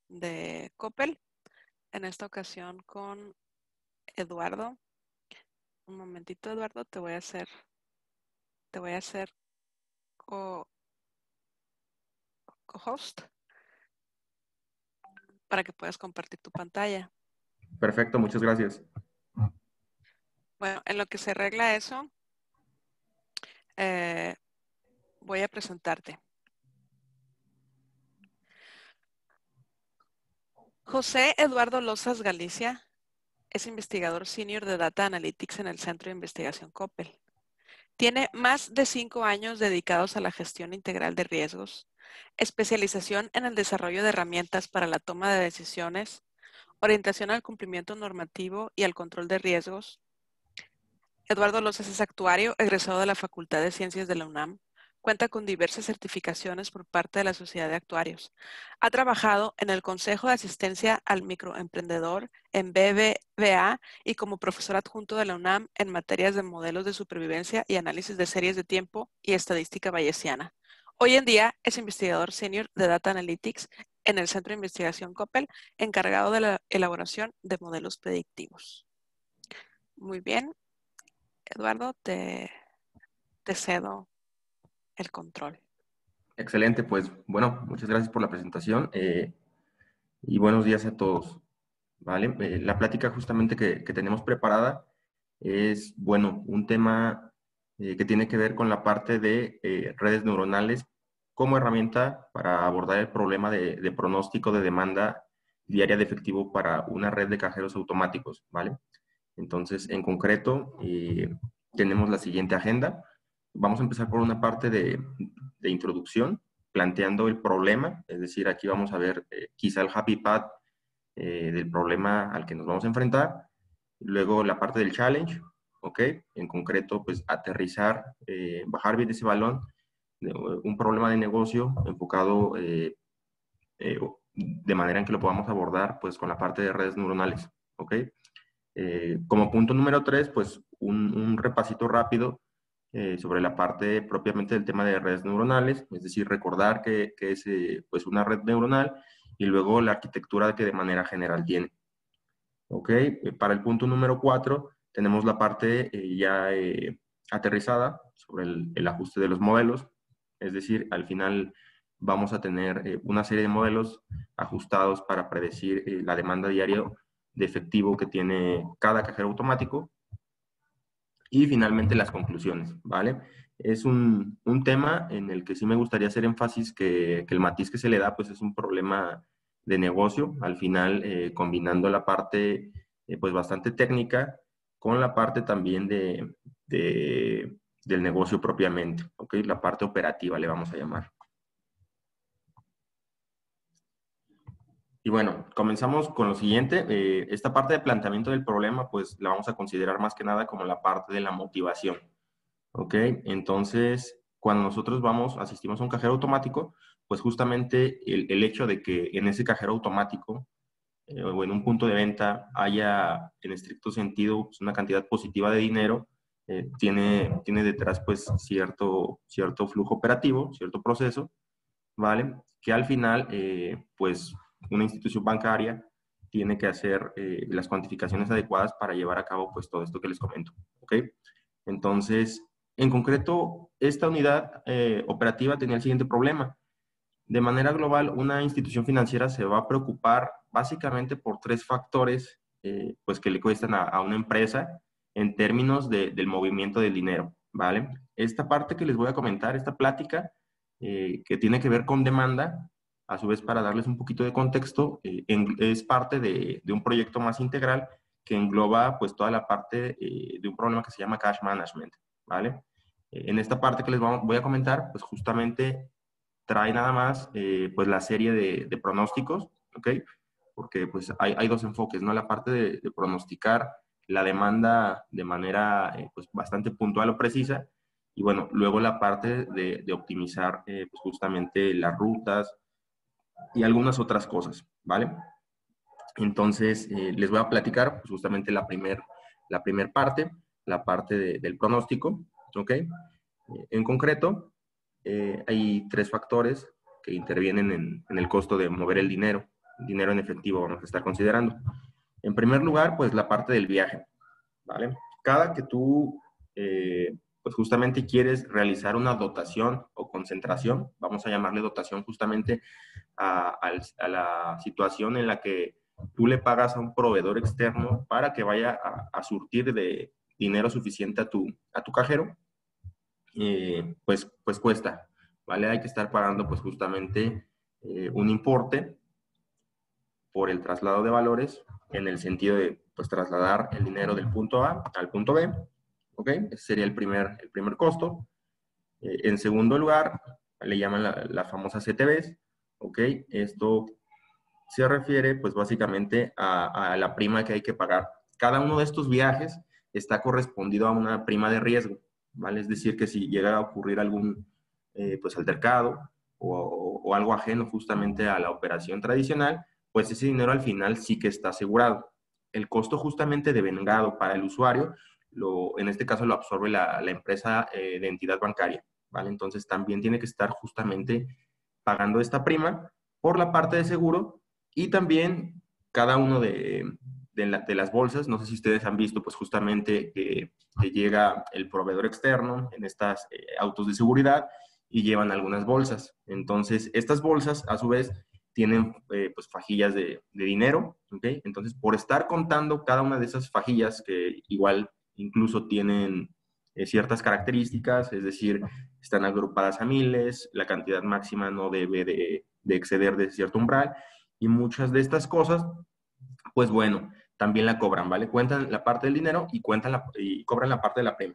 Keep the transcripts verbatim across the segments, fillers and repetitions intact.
de Coppel. En esta ocasión con Eduardo. Un momentito, Eduardo, te voy a hacer, te voy a hacer co- co-host para que puedas compartir tu pantalla. Perfecto, muchas gracias. Bueno, en lo que se arregla eso, eh, voy a presentarte. José Eduardo Lozas Galicia es investigador senior de Data Analytics en el Centro de Investigación Coppel. Tiene más de cinco años dedicados a la gestión integral de riesgos, especialización en el desarrollo de herramientas para la toma de decisiones, orientación al cumplimiento normativo y al control de riesgos. Eduardo Lozas es actuario, egresado de la Facultad de Ciencias de la UNAM. Cuenta con diversas certificaciones por parte de la Sociedad de Actuarios. Ha trabajado en el Consejo de Asistencia al Microemprendedor, en B B V A y como profesor adjunto de la UNAM en materias de modelos de supervivencia y análisis de series de tiempo y estadística bayesiana. Hoy en día es investigador senior de Data Analytics en el Centro de Investigación Coppel, encargado de la elaboración de modelos predictivos. Muy bien, Eduardo, te, te cedo el control. Excelente, pues bueno, muchas gracias por la presentación eh, y buenos días a todos. ¿Vale? Eh, la plática justamente que, que tenemos preparada es, bueno, un tema eh, que tiene que ver con la parte de eh, redes neuronales como herramienta para abordar el problema de, de pronóstico de demanda diaria de efectivo para una red de cajeros automáticos, ¿vale? Entonces, en concreto, eh, tenemos la siguiente agenda. Vamos a empezar por una parte de, de introducción, planteando el problema, es decir, aquí vamos a ver eh, quizá el happy path eh, del problema al que nos vamos a enfrentar. Luego la parte del challenge, ¿ok? En concreto, pues aterrizar, eh, bajar bien ese balón, de un problema de negocio enfocado eh, eh, de manera en que lo podamos abordar pues con la parte de redes neuronales, ¿ok? Eh, como punto número tres, pues un, un repasito rápido eh, sobre la parte propiamente del tema de redes neuronales, es decir, recordar que, que es eh, pues una red neuronal y luego la arquitectura que de manera general tiene. ¿Ok? Eh, para el punto número cuatro, tenemos la parte eh, ya eh, aterrizada sobre el, el ajuste de los modelos, es decir, al final vamos a tener eh, una serie de modelos ajustados para predecir eh, la demanda diaria de efectivo que tiene cada cajero automático. Y finalmente las conclusiones, ¿vale? Es un, un tema en el que sí me gustaría hacer énfasis que, que el matiz que se le da, pues es un problema de negocio, al final eh, combinando la parte eh, pues bastante técnica con la parte también de, de, del negocio propiamente, ¿ok? La parte operativa le vamos a llamar. Y bueno, comenzamos con lo siguiente. Eh, esta parte de planteamiento del problema, pues la vamos a considerar más que nada como la parte de la motivación. ¿Ok? Entonces, cuando nosotros vamos, asistimos a un cajero automático, pues justamente el, el hecho de que en ese cajero automático eh, o en un punto de venta haya, en estricto sentido, pues, una cantidad positiva de dinero, eh, tiene, tiene detrás pues cierto, cierto flujo operativo, cierto proceso, ¿vale? Que al final, eh, pues una institución bancaria tiene que hacer eh, las cuantificaciones adecuadas para llevar a cabo pues todo esto que les comento, ¿ok? Entonces, en concreto, esta unidad eh, operativa tenía el siguiente problema. De manera global, una institución financiera se va a preocupar básicamente por tres factores eh, pues que le cuestan a, a una empresa en términos de, del movimiento del dinero, ¿vale? Esta parte que les voy a comentar, esta plática eh, que tiene que ver con demanda, a su vez para darles un poquito de contexto, eh, en, es parte de, de un proyecto más integral que engloba pues toda la parte eh, de un problema que se llama cash management, ¿vale? Eh, en esta parte que les voy a comentar, pues justamente trae nada más eh, pues la serie de, de pronósticos, ¿ok? Porque pues hay, hay dos enfoques, ¿no? La parte de, de pronosticar la demanda de manera eh, pues bastante puntual o precisa y bueno, luego la parte de, de optimizar eh, pues justamente las rutas y algunas otras cosas, ¿vale? Entonces, eh, les voy a platicar pues, justamente la primera la primer parte, la parte de, del pronóstico, ¿ok? Eh, en concreto, eh, hay tres factores que intervienen en, en el costo de mover el dinero, dinero en efectivo vamos a estar considerando. En primer lugar, pues la parte del viaje, ¿vale? Cada que tú, eh, pues justamente quieres realizar una dotación o concentración, vamos a llamarle dotación justamente a, a, a la situación en la que tú le pagas a un proveedor externo para que vaya a, a surtir de dinero suficiente a tu, a tu cajero, eh, pues, pues cuesta, ¿vale? Hay que estar pagando pues justamente eh, un importe por el traslado de valores en el sentido de pues trasladar el dinero del punto A al punto B, ¿ok? Ese sería el primer, el primer costo. Eh, en segundo lugar, le llaman la, las famosas C T Bs, ¿ok? Esto se refiere pues básicamente a, a la prima que hay que pagar. Cada uno de estos viajes está correspondido a una prima de riesgo, ¿vale? Es decir, que si llega a ocurrir algún eh, pues altercado o, o, o algo ajeno justamente a la operación tradicional, pues ese dinero al final sí que está asegurado. El costo justamente de vengado para el usuario, lo, en este caso lo absorbe la, la empresa eh, de entidad bancaria, ¿vale? Entonces también tiene que estar justamente pagando esta prima por la parte de seguro y también cada uno de, de, la, de las bolsas, no sé si ustedes han visto pues justamente que, que llega el proveedor externo en estas eh, autos de seguridad y llevan algunas bolsas. Entonces, estas bolsas a su vez tienen eh, pues fajillas de, de dinero, ¿ok? Entonces, por estar contando cada una de esas fajillas que igual incluso tienen eh, ciertas características, es decir, están agrupadas a miles, la cantidad máxima no debe de, de exceder de cierto umbral, y muchas de estas cosas, pues bueno, también la cobran, ¿vale? Cuentan la parte del dinero y, cuentan la, y cobran la parte de la prima.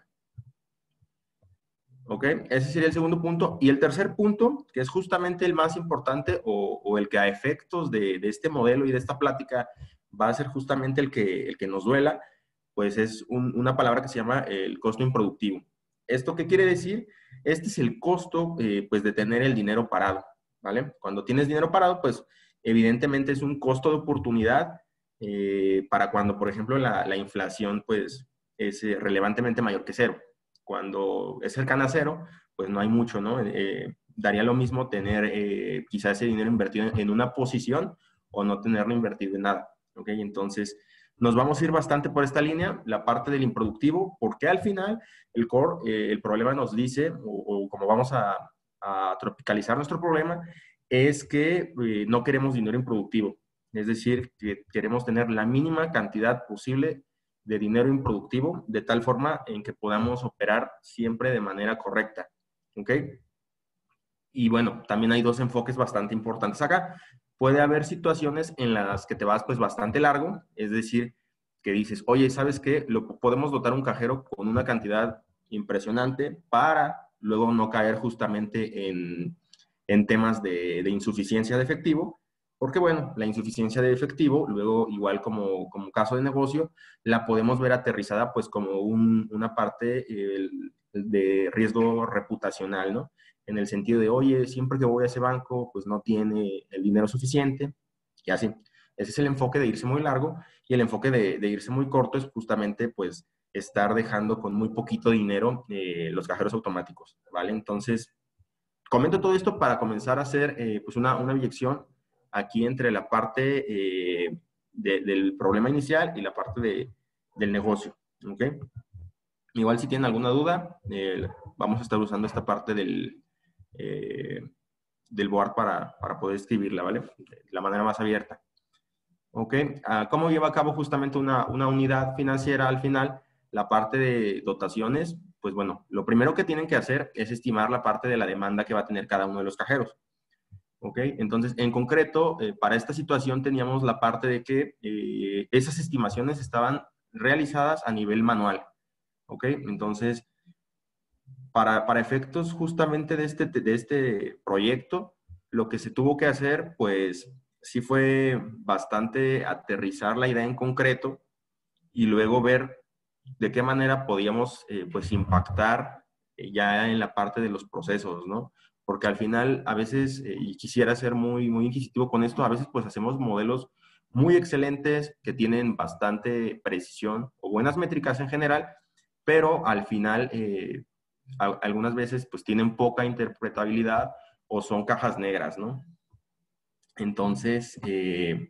¿Ok? Ese sería el segundo punto. Y el tercer punto, que es justamente el más importante o, o el que a efectos de, de, este modelo y de esta plática va a ser justamente el que, el que nos duela, pues es un, una palabra que se llama el costo improductivo. ¿Esto qué quiere decir? Este es el costo eh, pues de tener el dinero parado, ¿vale? Cuando tienes dinero parado, pues evidentemente es un costo de oportunidad eh, para cuando, por ejemplo, la, la inflación pues es eh, relevantemente mayor que cero. Cuando es cercana a cero, pues no hay mucho, ¿no? Eh, daría lo mismo tener eh, quizás ese dinero invertido en una posición o no tenerlo invertido en nada, ¿ok? Entonces, nos vamos a ir bastante por esta línea, la parte del improductivo, porque al final el core, eh, el problema nos dice, o, o como vamos a, a, tropicalizar nuestro problema, es que eh, no queremos dinero improductivo. Es decir, que queremos tener la mínima cantidad posible de dinero improductivo, de tal forma en que podamos operar siempre de manera correcta. ¿Ok? Y bueno, también hay dos enfoques bastante importantes acá. Puede haber situaciones en las que te vas pues bastante largo, es decir, que dices, oye, ¿sabes qué? Lo, podemos dotar un cajero con una cantidad impresionante para luego no caer justamente en, en temas de, de insuficiencia de efectivo, porque bueno, la insuficiencia de efectivo, luego igual como, como caso de negocio, la podemos ver aterrizada pues como un, una parte eh, de riesgo reputacional, ¿no? En el sentido de, oye, siempre que voy a ese banco, pues no tiene el dinero suficiente, y así. Ese es el enfoque de irse muy largo, y el enfoque de, de irse muy corto es justamente, pues, estar dejando con muy poquito dinero eh, los cajeros automáticos, ¿vale? Entonces, comento todo esto para comenzar a hacer, eh, pues, una, una biyección aquí entre la parte eh, de, del problema inicial y la parte de, del negocio, ¿ok? Igual si tienen alguna duda, eh, vamos a estar usando esta parte del, eh, del board para, para poder escribirla, ¿vale? De la manera más abierta. ¿Ok? Uh, ¿Cómo lleva a cabo justamente una, una unidad financiera al final? La parte de dotaciones, pues bueno, lo primero que tienen que hacer es estimar la parte de la demanda que va a tener cada uno de los cajeros. ¿Ok? Entonces, en concreto, eh, para esta situación teníamos la parte de que eh, esas estimaciones estaban realizadas a nivel manual. ¿Ok? Entonces, para, para efectos justamente de este, de este proyecto, lo que se tuvo que hacer, pues sí fue bastante aterrizar la idea en concreto y luego ver de qué manera podíamos eh, pues impactar eh, ya en la parte de los procesos, ¿no? Porque al final a veces, eh, y quisiera ser muy, muy inquisitivo con esto, a veces pues hacemos modelos muy excelentes que tienen bastante precisión o buenas métricas en general, pero al final eh, a, algunas veces pues tienen poca interpretabilidad o son cajas negras, ¿no? Entonces, eh,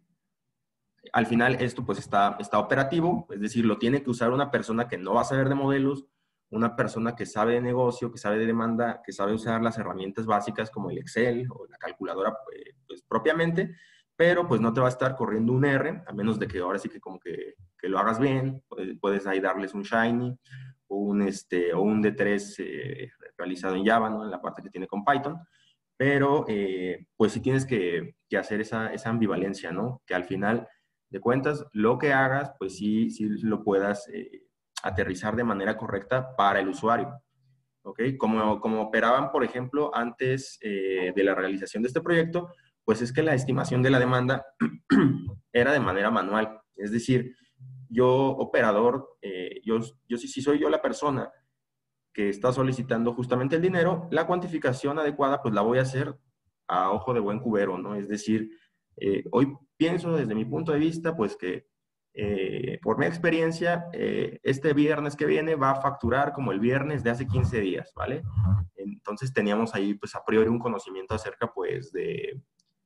al final esto pues está, está operativo, es decir, lo tiene que usar una persona que no va a saber de modelos, una persona que sabe de negocio, que sabe de demanda, que sabe usar las herramientas básicas como el Excel o la calculadora pues, pues, propiamente, pero pues no te va a estar corriendo un R, a menos de que ahora sí que como que, que lo hagas bien, puedes, puedes ahí darles un Shiny o un, este, o un D tres eh, realizado en Java, ¿no? En la parte que tiene con Python, pero eh, pues sí tienes que, que hacer esa, esa ambivalencia, ¿no? Que al final de cuentas, lo que hagas, pues sí, sí lo puedas eh, aterrizar de manera correcta para el usuario. ¿Ok? Como, como operaban, por ejemplo, antes eh, de la realización de este proyecto, pues es que la estimación de la demanda era de manera manual. Es decir, yo, operador, eh, yo, yo sí, sí soy yo la persona que está solicitando justamente el dinero, la cuantificación adecuada, pues la voy a hacer a ojo de buen cubero, ¿no? Es decir, eh, hoy pienso desde mi punto de vista, pues que eh, por mi experiencia, eh, este viernes que viene va a facturar como el viernes de hace quince días, ¿vale? Entonces teníamos ahí, pues a priori un conocimiento acerca, pues, de,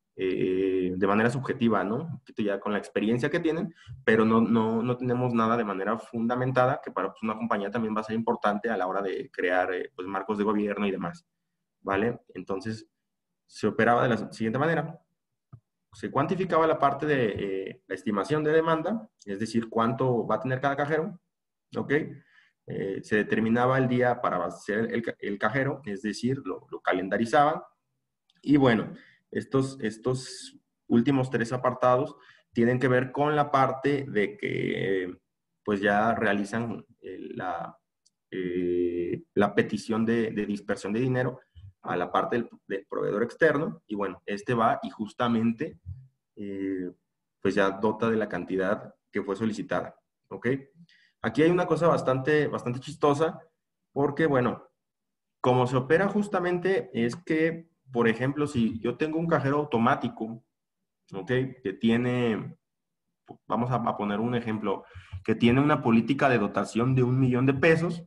eh, de manera subjetiva, ¿no? Un poquito ya con la experiencia que tienen, pero no, no, no tenemos nada de manera fundamentada, que para pues, una compañía también va a ser importante a la hora de crear eh, pues, marcos de gobierno y demás, ¿vale? Entonces, se operaba de la siguiente manera. Se cuantificaba la parte de eh, la estimación de demanda, es decir, cuánto va a tener cada cajero, ¿ok? Eh, se determinaba el día para hacer el, el cajero, es decir, lo, lo calendarizaban. Y bueno, estos, estos últimos tres apartados tienen que ver con la parte de que pues ya realizan eh, la, eh, la petición de, de dispersión de dinero a la parte del, del proveedor externo. Y bueno, este va y justamente eh, pues ya dota de la cantidad que fue solicitada. ¿Ok? Aquí hay una cosa bastante, bastante chistosa porque, bueno, como se opera justamente es que, por ejemplo, si yo tengo un cajero automático, ¿ok? Que tiene, vamos a, a poner un ejemplo, que tiene una política de dotación de un millón de pesos,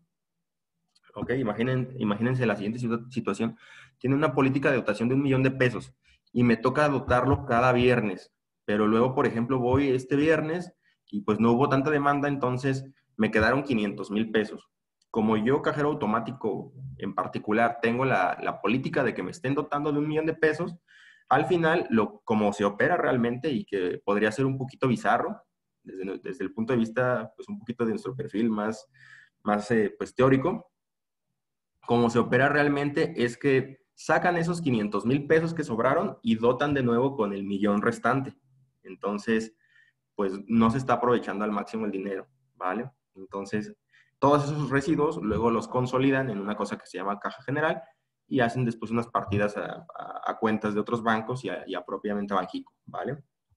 ¿ok? Imaginen, imagínense la siguiente situación. Tiene una política de dotación de un millón de pesos y me toca dotarlo cada viernes, pero luego, por ejemplo, voy este viernes y pues no hubo tanta demanda, entonces me quedaron quinientos mil pesos. Como yo, cajero automático en particular, tengo la, la política de que me estén dotando de un millón de pesos, al final, lo, como se opera realmente y que podría ser un poquito bizarro, desde, desde el punto de vista, pues un poquito de nuestro perfil más, más eh, pues teórico, como se opera realmente es que sacan esos quinientos mil pesos que sobraron y dotan de nuevo con el millón restante. Entonces, pues no se está aprovechando al máximo el dinero, ¿vale? Entonces, todos esos residuos luego los consolidan en una cosa que se llama caja general y hacen después unas partidas a, a, a cuentas de otros bancos y a, y a propiamente a Banxico, ¿vale?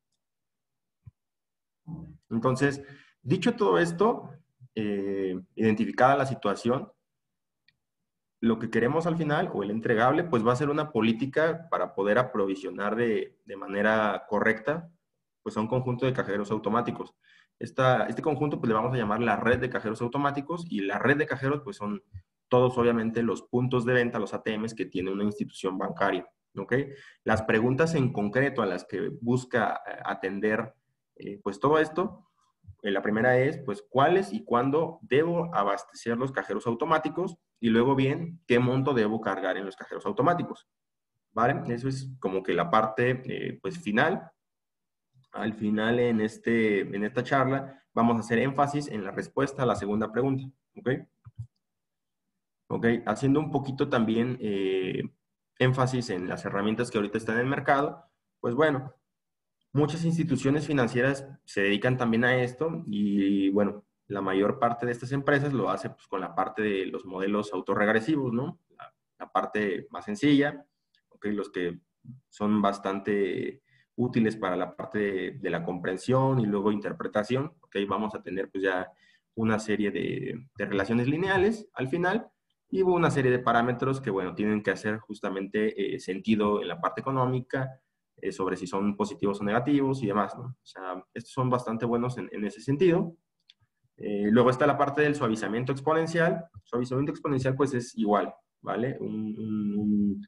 Entonces, dicho todo esto, eh, identificada la situación, lo que queremos al final, o el entregable, pues va a ser una política para poder aprovisionar de, de manera correcta, pues a un conjunto de cajeros automáticos. Esta, este conjunto, pues le vamos a llamar la red de cajeros automáticos, y la red de cajeros, pues son todos obviamente los puntos de venta, los A T Ms que tiene una institución bancaria, ¿ok? Las preguntas en concreto a las que busca atender, eh, pues todo esto, la primera es, pues, ¿cuáles y cuándo debo abastecer los cajeros automáticos? Y luego bien, ¿qué monto debo cargar en los cajeros automáticos? ¿Vale? Eso es como que la parte, eh, pues, final. Al final, en, este, en esta charla, vamos a hacer énfasis en la respuesta a la segunda pregunta. ¿Ok? ¿Ok? Haciendo un poquito también eh, énfasis en las herramientas que ahorita están en el mercado, pues bueno, muchas instituciones financieras se dedican también a esto y, bueno, la mayor parte de estas empresas lo hace pues, con la parte de los modelos autorregresivos, ¿no? La, la parte más sencilla, ¿ok? Los que son bastante útiles para la parte de, de la comprensión y luego interpretación, ¿ok? Vamos a tener pues ya una serie de, de relaciones lineales al final y una serie de parámetros que, bueno, tienen que hacer justamente eh, sentido en la parte económica, eh, sobre si son positivos o negativos y demás, ¿no? O sea, estos son bastante buenos en, en ese sentido. Eh, luego está la parte del suavizamiento exponencial. Suavizamiento exponencial, pues es igual, ¿vale? Un, un, un,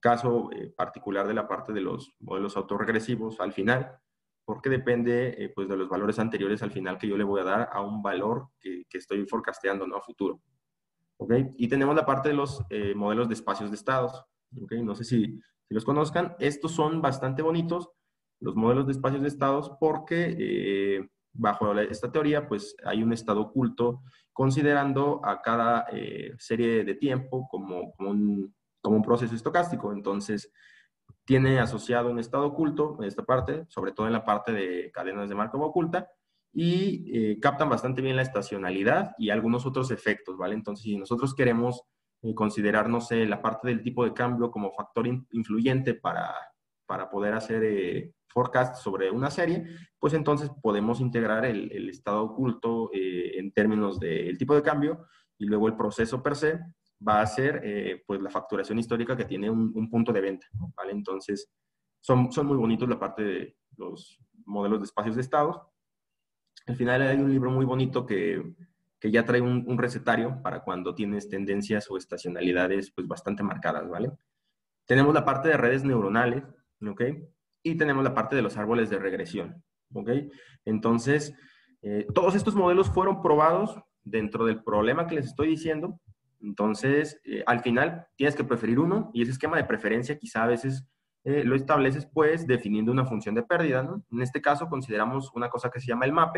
caso eh, particular de la parte de los modelos autorregresivos al final, porque depende eh, pues de los valores anteriores al final que yo le voy a dar a un valor que, que estoy forecasteando, ¿no? A futuro. ¿Okay? Y tenemos la parte de los eh, modelos de espacios de estados. ¿Okay? No sé si, si los conozcan. Estos son bastante bonitos, los modelos de espacios de estados, porque eh, bajo la, esta teoría, pues hay un estado oculto considerando a cada eh, serie de tiempo como, como, un, como un proceso estocástico. Entonces, tiene asociado un estado oculto en esta parte, sobre todo en la parte de cadenas de Markov oculta, y eh, captan bastante bien la estacionalidad y algunos otros efectos, ¿vale? Entonces, si nosotros queremos eh, considerar, no sé, la parte del tipo de cambio como factor in influyente para, para poder hacer eh, forecast sobre una serie, pues entonces podemos integrar el, el estado oculto eh, en términos del tipo de cambio y luego el proceso per se va a ser eh, pues la facturación histórica que tiene un, un punto de venta, ¿vale? Entonces, son, son muy bonitos la parte de los modelos de espacios de estados. Al final hay un libro muy bonito que, que ya trae un, un recetario para cuando tienes tendencias o estacionalidades pues bastante marcadas, ¿vale? Tenemos la parte de redes neuronales, ¿ok? Y tenemos la parte de los árboles de regresión, ¿ok? Entonces, eh, todos estos modelos fueron probados dentro del problema que les estoy diciendo. Entonces, eh, al final tienes que preferir uno y ese esquema de preferencia quizá a veces eh, lo estableces pues definiendo una función de pérdida, ¿no? En este caso consideramos una cosa que se llama el mape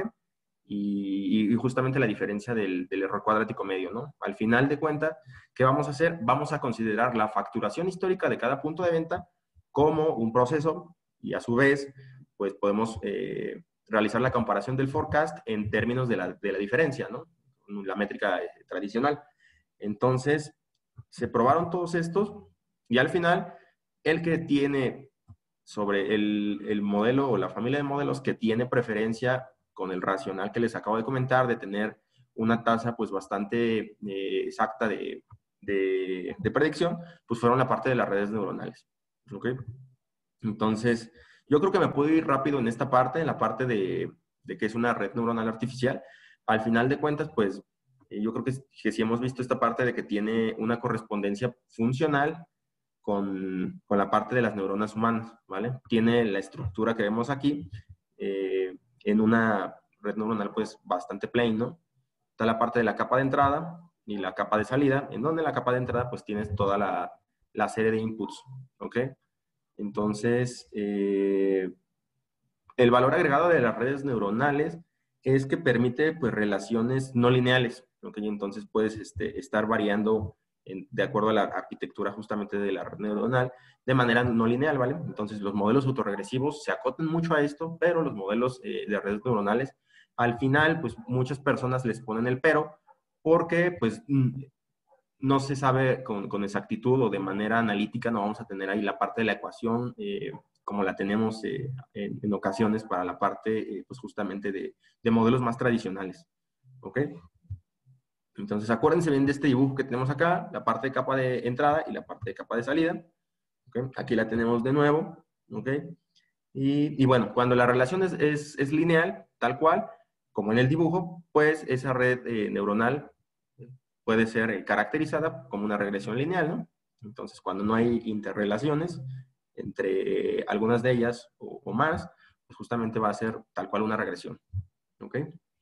y, y justamente la diferencia del, del error cuadrático medio, ¿no? Al final de cuentas, ¿qué vamos a hacer? Vamos a considerar la facturación histórica de cada punto de venta como un proceso y a su vez, pues podemos eh, realizar la comparación del forecast en términos de la, de la diferencia, ¿no? La métrica eh, tradicional. Entonces, se probaron todos estos y al final, el que tiene sobre el, el modelo o la familia de modelos que tiene preferencia con el racional que les acabo de comentar, de tener una tasa pues bastante eh, exacta de, de, de predicción, pues fueron la parte de las redes neuronales. ¿Ok? Entonces, yo creo que me puedo ir rápido en esta parte, en la parte de, de que es una red neuronal artificial. Al final de cuentas, pues yo creo que, que sí hemos visto esta parte de que tiene una correspondencia funcional con, con la parte de las neuronas humanas, ¿vale? Tiene la estructura que vemos aquí eh, en una red neuronal pues bastante plain, ¿no? Está la parte de la capa de entrada y la capa de salida, en donde en la capa de entrada pues tienes toda la, la serie de inputs, ¿ok? Entonces, eh, el valor agregado de las redes neuronales es que permite pues, relaciones no lineales, ¿ok? Entonces puedes este, estar variando en, de acuerdo a la arquitectura justamente de la red neuronal de manera no lineal, ¿vale? Entonces los modelos autorregresivos se acotan mucho a esto, pero los modelos eh, de redes neuronales, al final, pues muchas personas les ponen el pero porque pues no se sabe con, con exactitud o de manera analítica, no vamos a tener ahí la parte de la ecuación eh, como la tenemos eh, en, en, ocasiones para la parte eh, pues justamente de, de modelos más tradicionales. ¿Ok? Entonces acuérdense bien de este dibujo que tenemos acá, la parte de capa de entrada y la parte de capa de salida. ¿Ok? Aquí la tenemos de nuevo. ¿Ok? Y, y bueno, cuando la relación es, es, es lineal, tal cual, como en el dibujo, pues esa red eh, neuronal puede ser caracterizada como una regresión lineal, ¿no? Entonces, cuando no hay interrelaciones entre algunas de ellas o, o más, pues justamente va a ser tal cual una regresión, ¿ok?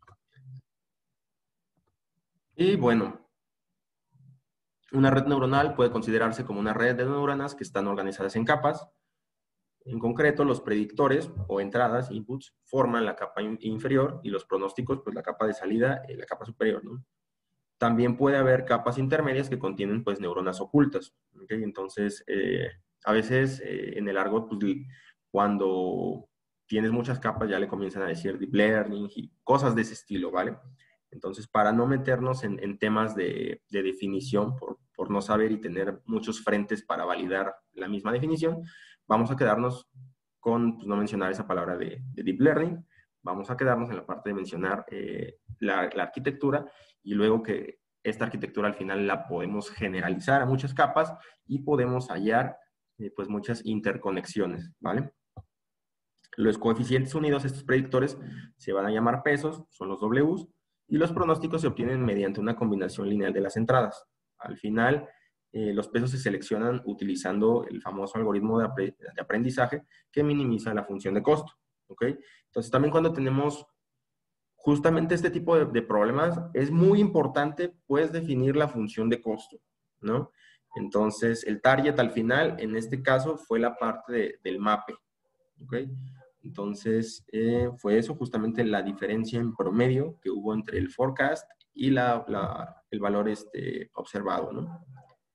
Y bueno, una red neuronal puede considerarse como una red de neuronas que están organizadas en capas. En concreto, los predictores o entradas, inputs, forman la capa inferior y los pronósticos, pues la capa de salida y la capa superior, ¿no? También puede haber capas intermedias que contienen pues neuronas ocultas. ¿Okay? Entonces, eh, a veces eh, en el argot, pues, cuando tienes muchas capas ya le comienzan a decir deep learning y cosas de ese estilo, ¿vale? Entonces, para no meternos en, en temas de, de definición por, por no saber y tener muchos frentes para validar la misma definición, vamos a quedarnos con pues, no mencionar esa palabra de, de deep learning. Vamos a quedarnos en la parte de mencionar eh, la, la arquitectura y luego que esta arquitectura al final la podemos generalizar a muchas capas y podemos hallar eh, pues muchas interconexiones, ¿vale? Los coeficientes unidos a estos predictores se van a llamar pesos, son los Ws, y los pronósticos se obtienen mediante una combinación lineal de las entradas. Al final, eh, los pesos se seleccionan utilizando el famoso algoritmo de, apre de aprendizaje que minimiza la función de costo. ¿Ok? Entonces, también cuando tenemos justamente este tipo de, de problemas, es muy importante, pues, definir la función de costo, ¿no? Entonces, el target al final, en este caso, fue la parte de, del mape, ¿ok? Entonces, eh, fue eso justamente la diferencia en promedio que hubo entre el forecast y la, la, el valor este, observado, ¿no?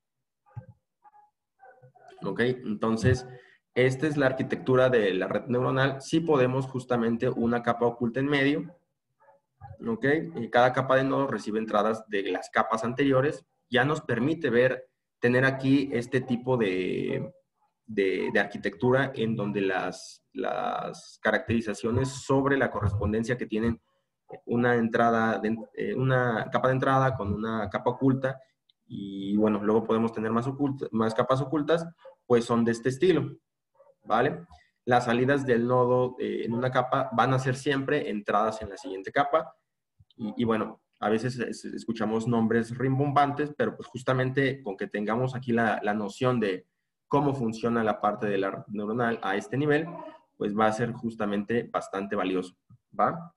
¿Ok? Entonces, esta es la arquitectura de la red neuronal. Sí podemos justamente una capa oculta en medio, ¿ok? Y cada capa de nodos recibe entradas de las capas anteriores. Ya nos permite ver, tener aquí este tipo de, de, de arquitectura en donde las, las caracterizaciones sobre la correspondencia que tienen una entrada, de, eh, una capa de entrada con una capa oculta y bueno, luego podemos tener más, oculta, más capas ocultas, pues son de este estilo, ¿vale? Las salidas del nodo eh, en una capa van a ser siempre entradas en la siguiente capa y, y bueno, a veces escuchamos nombres rimbombantes, pero pues justamente con que tengamos aquí la, la noción de cómo funciona la parte de la red neuronal a este nivel, pues va a ser justamente bastante valioso, ¿va?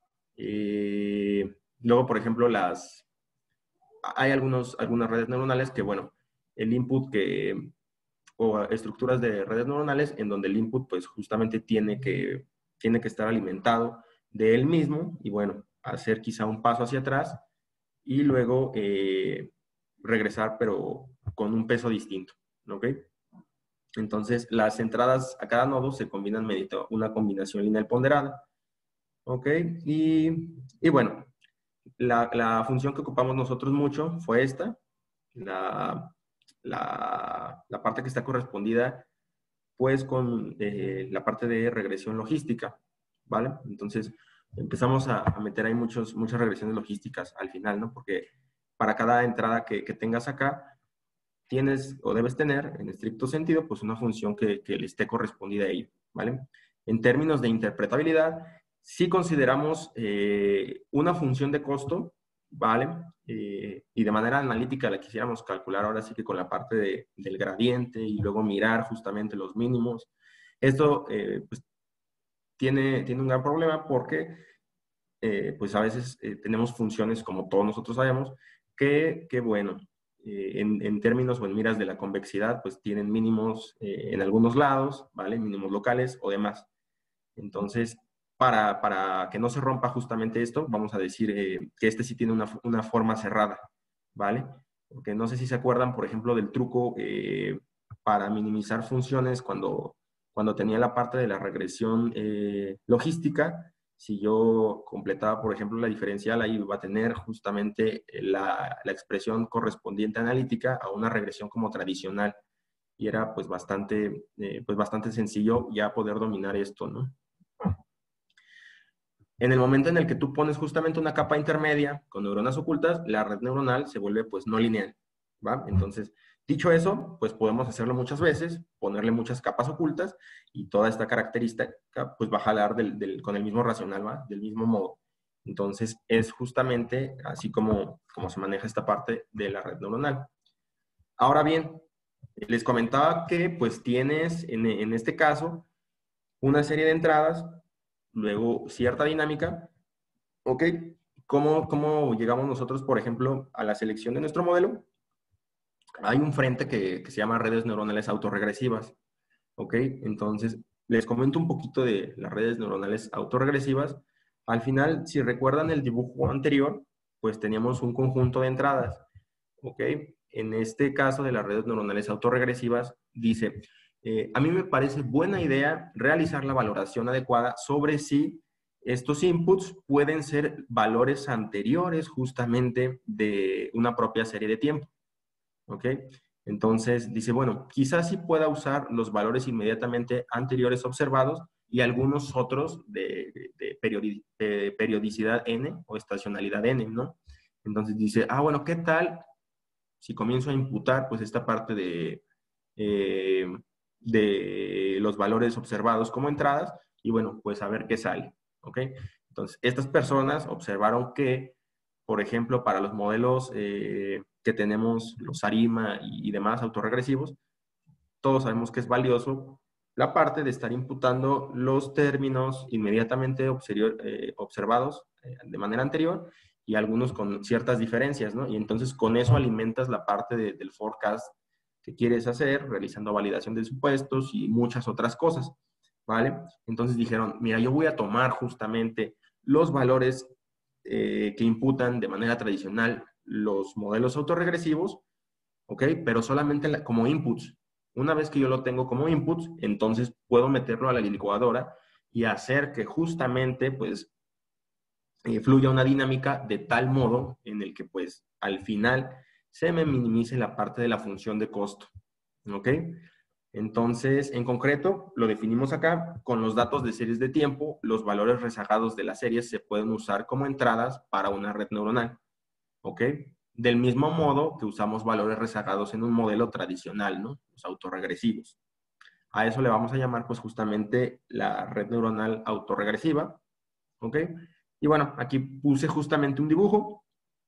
Eh, luego, por ejemplo, las, hay algunos, algunas redes neuronales que, bueno, el input que, o estructuras de redes neuronales en donde el input, pues justamente tiene que, tiene que estar alimentado de él mismo y, bueno, hacer quizá un paso hacia atrás y luego eh, regresar, pero con un peso distinto, ¿ok? Entonces, las entradas a cada nodo se combinan mediante una combinación lineal ponderada, ¿ok? Y, y bueno, la, la, función que ocupamos nosotros mucho fue esta, la, la, la parte que está correspondida pues con eh, la parte de regresión logística, ¿vale? Entonces empezamos a, a meter ahí muchos, muchas regresiones logísticas al final, ¿no? Porque para cada entrada que, que tengas acá, tienes o debes tener, en estricto sentido, pues una función que, que le esté correspondida a ello, ¿vale? En términos de interpretabilidad, si consideramos eh, una función de costo, ¿vale? Eh, y de manera analítica la quisiéramos calcular ahora sí que con la parte de, del gradiente y luego mirar justamente los mínimos. Esto eh, pues, tiene, tiene un gran problema porque eh, pues a veces eh, tenemos funciones, como todos nosotros sabemos, que, que bueno, eh, en, en, términos o en miras de la convexidad, pues tienen mínimos eh, en algunos lados, ¿vale? Mínimos locales o demás. Entonces, para, para que no se rompa justamente esto, vamos a decir eh, que este sí tiene una, una forma cerrada, ¿vale? Porque no sé si se acuerdan, por ejemplo, del truco eh, para minimizar funciones cuando, cuando tenía la parte de la regresión eh, logística. Si yo completaba, por ejemplo, la diferencial, ahí iba a tener justamente la, la expresión correspondiente analítica a una regresión como tradicional. Y era pues bastante, eh, pues bastante sencillo ya poder dominar esto, ¿no? En el momento en el que tú pones justamente una capa intermedia con neuronas ocultas, la red neuronal se vuelve pues no lineal, ¿va? Entonces, dicho eso, pues podemos hacerlo muchas veces, ponerle muchas capas ocultas y toda esta característica pues va a jalar del, del, con el mismo racional, ¿va? Del mismo modo. Entonces, es justamente así como, como se maneja esta parte de la red neuronal. Ahora bien, les comentaba que pues tienes en, en este caso una serie de entradas, luego cierta dinámica. ¿Ok? ¿Cómo, cómo llegamos nosotros, por ejemplo, a la selección de nuestro modelo? Hay un frente que, que se llama redes neuronales autorregresivas. ¿Ok? Entonces, les comento un poquito de las redes neuronales autorregresivas. Al final, si recuerdan el dibujo anterior, pues teníamos un conjunto de entradas. ¿Ok? En este caso de las redes neuronales autorregresivas, dice, eh, a mí me parece buena idea realizar la valoración adecuada sobre si estos inputs pueden ser valores anteriores justamente de una propia serie de tiempo. ¿Ok? Entonces dice, bueno, quizás sí pueda usar los valores inmediatamente anteriores observados y algunos otros de, de, periodi de periodicidad n o estacionalidad n, ¿no? Entonces dice, ah, bueno, ¿qué tal si comienzo a imputar pues esta parte de, eh, de los valores observados como entradas y bueno, pues a ver qué sale, ¿ok? Entonces, estas personas observaron que por ejemplo, para los modelos eh, que tenemos, los ARIMA y, y demás autorregresivos, todos sabemos que es valioso la parte de estar imputando los términos inmediatamente observ eh, observados eh, de manera anterior y algunos con ciertas diferencias, ¿no? Y entonces con eso alimentas la parte de, del forecast que quieres hacer, realizando validación de supuestos y muchas otras cosas, ¿vale? Entonces dijeron, mira, yo voy a tomar justamente los valores eh, que imputan de manera tradicional los modelos autorregresivos, ¿ok? Pero solamente la, como inputs. Una vez que yo lo tengo como inputs, entonces puedo meterlo a la licuadora y hacer que justamente, pues, eh, fluya una dinámica de tal modo en el que, pues, al final se me minimice la parte de la función de costo, ¿ok? Entonces, en concreto, lo definimos acá, con los datos de series de tiempo, los valores rezagados de las series se pueden usar como entradas para una red neuronal, ¿ok? Del mismo modo que usamos valores rezagados en un modelo tradicional, ¿no? Los autorregresivos. A eso le vamos a llamar, pues, justamente la red neuronal autorregresiva, ¿ok? Y bueno, aquí puse justamente un dibujo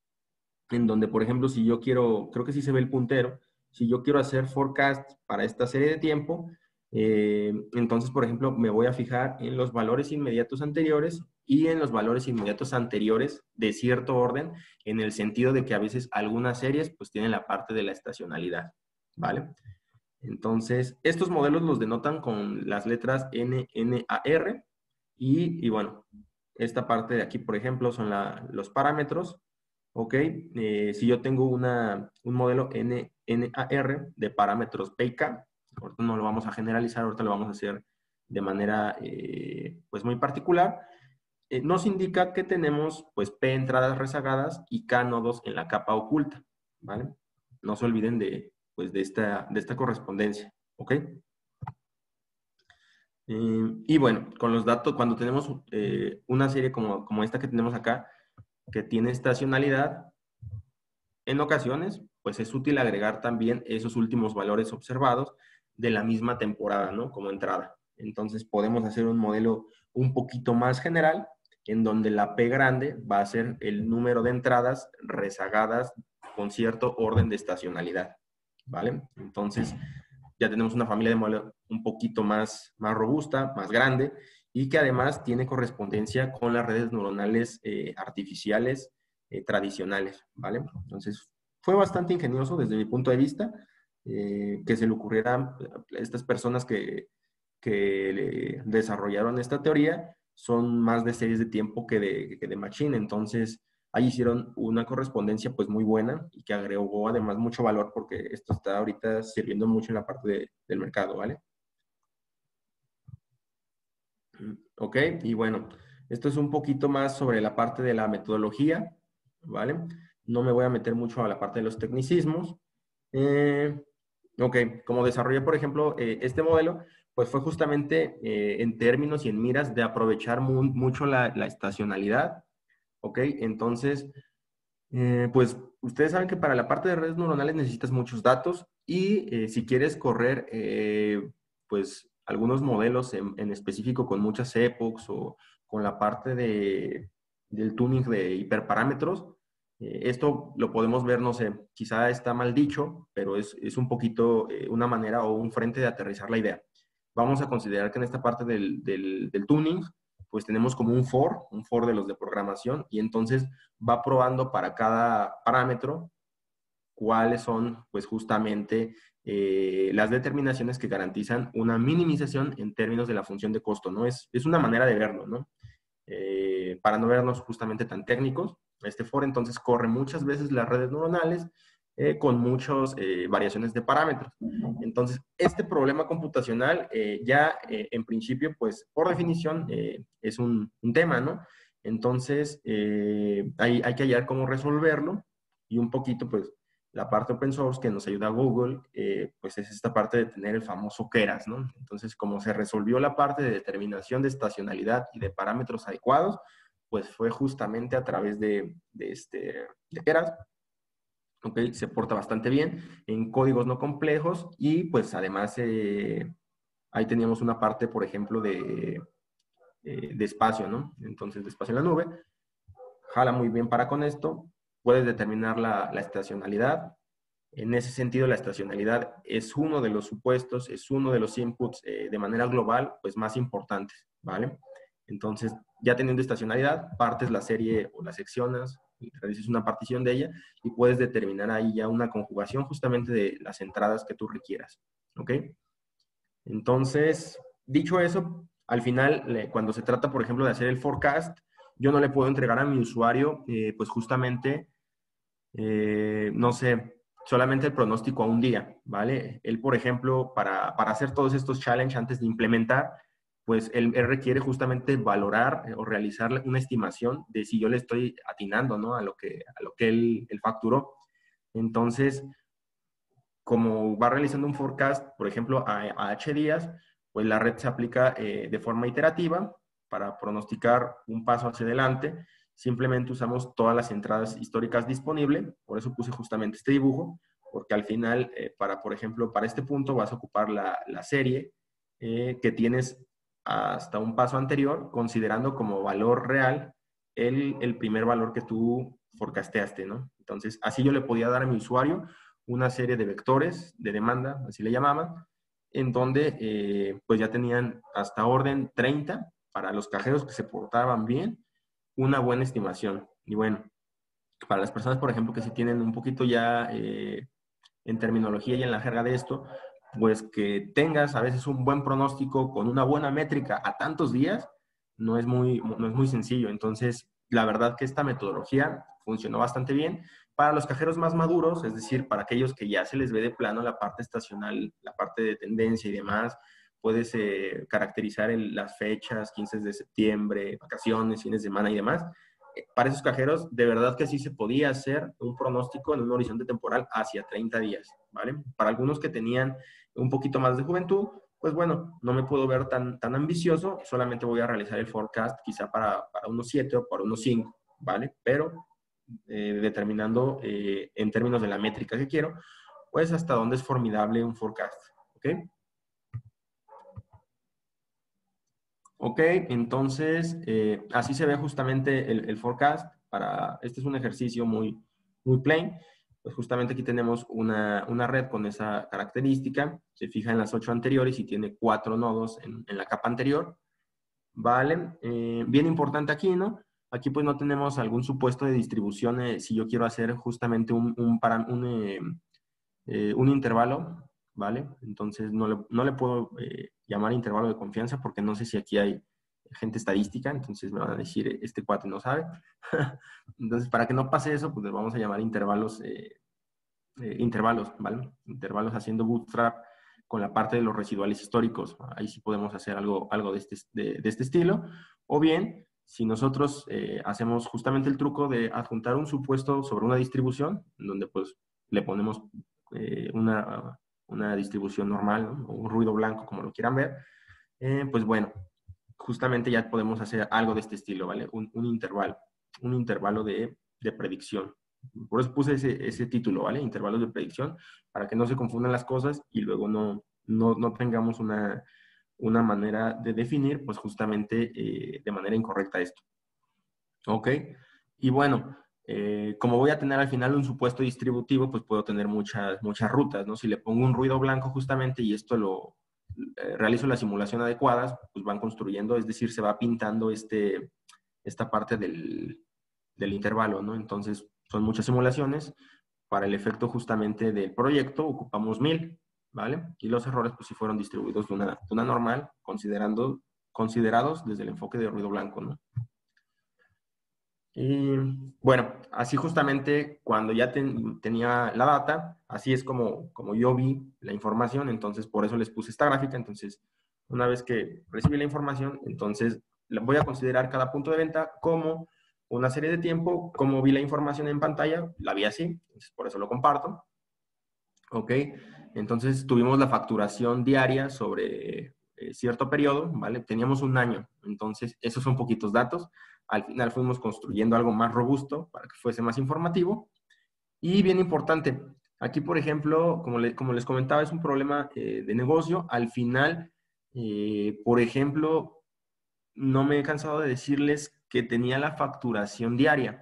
en donde, por ejemplo, si yo quiero, creo que sí se ve el puntero, si yo quiero hacer forecast para esta serie de tiempo, eh, entonces, por ejemplo, me voy a fijar en los valores inmediatos anteriores y en los valores inmediatos anteriores de cierto orden, en el sentido de que a veces algunas series pues tienen la parte de la estacionalidad, ¿vale? Entonces, estos modelos los denotan con las letras N, N, A, R y, y bueno, esta parte de aquí, por ejemplo, son la, los parámetros. ¿Ok? Eh, si yo tengo una, un modelo N, N A R de parámetros P y K, ahorita no lo vamos a generalizar, ahorita lo vamos a hacer de manera eh, pues muy particular, eh, nos indica que tenemos pues P entradas rezagadas y K nodos en la capa oculta, ¿vale? No se olviden de, pues, de, esta, de esta correspondencia, ¿ok? Eh, y bueno, con los datos, cuando tenemos eh, una serie como, como esta que tenemos acá, que tiene estacionalidad, en ocasiones, pues es útil agregar también esos últimos valores observados de la misma temporada, ¿no? Como entrada. Entonces podemos hacer un modelo un poquito más general, en donde la P grande va a ser el número de entradas rezagadas con cierto orden de estacionalidad, ¿vale? Entonces ya tenemos una familia de modelo un poquito más, más robusta, más grande, y que además tiene correspondencia con las redes neuronales eh, artificiales eh, tradicionales, ¿vale? Entonces, fue bastante ingenioso desde mi punto de vista eh, que se le ocurriera a estas personas que, que desarrollaron esta teoría, son más de series de tiempo que de, que de machine, entonces ahí hicieron una correspondencia pues muy buena y que agregó además mucho valor porque esto está ahorita sirviendo mucho en la parte de, del mercado, ¿vale? Ok, y bueno, esto es un poquito más sobre la parte de la metodología, ¿vale? No me voy a meter mucho a la parte de los tecnicismos. Eh, ok, como desarrollé, por ejemplo, eh, este modelo, pues fue justamente eh, en términos y en miras de aprovechar mu mucho la, la estacionalidad, ¿ok? Entonces, eh, pues ustedes saben que para la parte de redes neuronales necesitas muchos datos y eh, si quieres correr, eh, pues algunos modelos en, en específico con muchas epochs o con la parte de, del tuning de hiperparámetros, eh, esto lo podemos ver, no sé, quizá está mal dicho, pero es, es un poquito eh, una manera o un frente de aterrizar la idea. Vamos a considerar que en esta parte del, del, del tuning, pues tenemos como un for, un for de los de programación, y entonces va probando para cada parámetro cuáles son, pues justamente, eh, las determinaciones que garantizan una minimización en términos de la función de costo, ¿no? Es, es una manera de verlo, ¿no? Eh, para no vernos justamente tan técnicos, este for entonces corre muchas veces las redes neuronales eh, con muchas eh, variaciones de parámetros. Entonces, este problema computacional eh, ya eh, en principio, pues por definición, eh, es un, un, tema, ¿no? Entonces, eh, hay, hay que hallar cómo resolverlo y un poquito, pues, la parte open source que nos ayuda a Google, eh, pues es esta parte de tener el famoso Keras, ¿no? Entonces, como se resolvió la parte de determinación de estacionalidad y de parámetros adecuados, pues fue justamente a través de, de, este, de Keras. ¿Ok? Se porta bastante bien en códigos no complejos y pues además eh, ahí teníamos una parte, por ejemplo, de, eh, de espacio, ¿no? Entonces, de espacio en la nube. Jala muy bien para con esto. puedes determinar la, la estacionalidad. En ese sentido, la estacionalidad es uno de los supuestos, es uno de los inputs eh, de manera global, pues más importantes, ¿vale? Entonces, ya teniendo estacionalidad, partes la serie o la seccionas, realizas una partición de ella y puedes determinar ahí ya una conjugación justamente de las entradas que tú requieras, ¿ok? Entonces, dicho eso, al final, cuando se trata, por ejemplo, de hacer el forecast, yo no le puedo entregar a mi usuario, eh, pues justamente, eh, no sé, solamente el pronóstico a un día, ¿vale? Él, por ejemplo, para, para hacer todos estos challenges antes de implementar, pues él, él requiere justamente valorar eh, o realizar una estimación de si yo le estoy atinando, ¿no? A lo que, a lo que él, él facturó. Entonces, como va realizando un forecast, por ejemplo, a, a H días, pues la red se aplica eh, de forma iterativa para pronosticar un paso hacia adelante. Simplemente usamos todas las entradas históricas disponibles, por eso puse justamente este dibujo, porque al final, eh, para, por ejemplo, para este punto vas a ocupar la, la serie eh, que tienes hasta un paso anterior, considerando como valor real el, el primer valor que tú forecasteaste, ¿no? Entonces, así yo le podía dar a mi usuario una serie de vectores de demanda, así le llamaban, en donde eh, pues ya tenían hasta orden treinta para los cajeros que se portaban bien, una buena estimación. Y bueno, para las personas, por ejemplo, que sí tienen un poquito ya eh, en terminología y en la jerga de esto, pues que tengas a veces un buen pronóstico con una buena métrica a tantos días, no es muy, no es muy sencillo. Entonces, la verdad que esta metodología funcionó bastante bien. Para los cajeros más maduros, es decir, para aquellos que ya se les ve de plano la parte estacional, la parte de tendencia y demás, puedes eh, caracterizar el, las fechas, quince de septiembre, vacaciones, fines de semana y demás. Para esos cajeros, de verdad que sí se podía hacer un pronóstico en un horizonte temporal hacia treinta días, ¿vale? Para algunos que tenían un poquito más de juventud, pues bueno, no me puedo ver tan, tan ambicioso, solamente voy a realizar el forecast quizá para, para unos siete o para unos cinco, ¿vale? Pero eh, determinando eh, en términos de la métrica que quiero, pues hasta dónde es formidable un forecast, ¿ok? Ok, entonces eh, así se ve justamente el, el forecast. Para, este es un ejercicio muy, muy plain. Pues justamente aquí tenemos una, una red con esa característica. Se fija en las ocho anteriores y tiene cuatro nodos en, en la capa anterior. Vale, eh, bien importante aquí, ¿no? Aquí pues no tenemos algún supuesto de distribución eh, si yo quiero hacer justamente un, un, para, un, eh, eh, un intervalo, ¿vale? Entonces no le, no le puedo eh, llamar intervalo de confianza porque no sé si aquí hay gente estadística, entonces me van a decir, este cuate no sabe. Entonces, para que no pase eso, pues le vamos a llamar intervalos, eh, eh, intervalos, ¿vale? Intervalos haciendo bootstrap con la parte de los residuales históricos. Ahí sí podemos hacer algo, algo de, este, de, de este estilo. O bien, si nosotros eh, hacemos justamente el truco de adjuntar un supuesto sobre una distribución, donde pues le ponemos eh, una, una distribución normal, ¿no? O un ruido blanco, como lo quieran ver, eh, pues bueno, justamente ya podemos hacer algo de este estilo, ¿vale? Un, un intervalo, un intervalo de, de predicción. Por eso puse ese, ese título, ¿vale? Intervalos de predicción, para que no se confundan las cosas y luego no, no, no tengamos una, una manera de definir, pues justamente eh, de manera incorrecta esto. ¿Ok? Y bueno, eh, como voy a tener al final un supuesto distributivo, pues puedo tener muchas, muchas rutas, ¿no? Si le pongo un ruido blanco justamente y esto lo eh, realizo la simulación adecuada, pues van construyendo, es decir, se va pintando este, esta parte del, del intervalo, ¿no? Entonces, son muchas simulaciones. Para el efecto justamente del proyecto ocupamos mil, ¿vale? Y los errores, pues sí fueron distribuidos de una, de una normal, considerando, considerados desde el enfoque de ruido blanco, ¿no? Y bueno, así justamente cuando ya ten, tenía la data, así es como, como yo vi la información, entonces por eso les puse esta gráfica. Entonces, una vez que recibí la información, entonces voy a considerar cada punto de venta como una serie de tiempo. Como vi la información en pantalla, la vi así, entonces por eso lo comparto. Ok, entonces tuvimos la facturación diaria sobre eh, cierto periodo, ¿vale? Teníamos un año, entonces esos son poquitos datos. Al final fuimos construyendo algo más robusto para que fuese más informativo. Y bien importante, aquí por ejemplo, como, le, como les comentaba, es un problema eh, de negocio. Al final, eh, por ejemplo, no me he cansado de decirles que tenía la facturación diaria.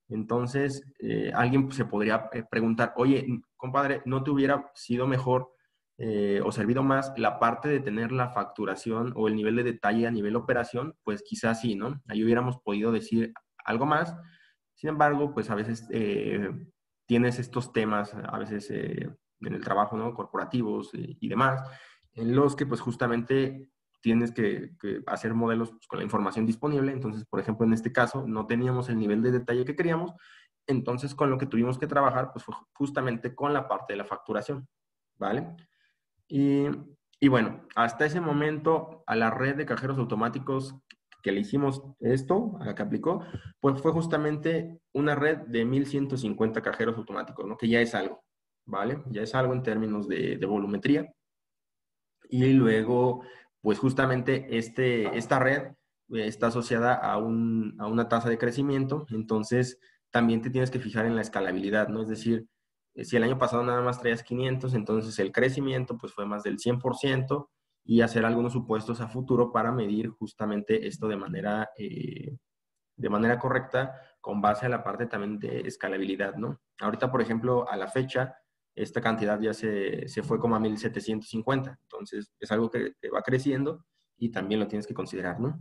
Entonces, eh, alguien se podría preguntar, oye, compadre, ¿no te hubiera sido mejor eh, o servido más la parte de tener la facturación o el nivel de detalle a nivel operación? Pues quizás sí, ¿no? Ahí hubiéramos podido decir algo más. Sin embargo, pues a veces eh, tienes estos temas, a veces eh, en el trabajo, ¿no? Corporativos y, y demás, en los que pues justamente tienes que, que hacer modelos pues, con la información disponible. Entonces, por ejemplo, en este caso, no teníamos el nivel de detalle que queríamos. Entonces, con lo que tuvimos que trabajar, pues fue justamente con la parte de la facturación, ¿vale? Y, y bueno, hasta ese momento, a la red de cajeros automáticos que le hicimos esto, a la que aplicó, pues fue justamente una red de mil ciento cincuenta cajeros automáticos, ¿no? Que ya es algo, ¿vale? Ya es algo en términos de, de volumetría. Y luego, pues justamente este, esta red eh, está asociada a, un, a una tasa de crecimiento, entonces también te tienes que fijar en la escalabilidad, ¿no? Es decir, eh, si el año pasado nada más traías quinientos, entonces el crecimiento pues fue más del cien por ciento y hacer algunos supuestos a futuro para medir justamente esto de manera, eh, de manera correcta con base a la parte también de escalabilidad, ¿no? Ahorita, por ejemplo, a la fecha, esta cantidad ya se, se fue como a mil setecientos cincuenta. Entonces, es algo que, que va creciendo y también lo tienes que considerar, ¿no?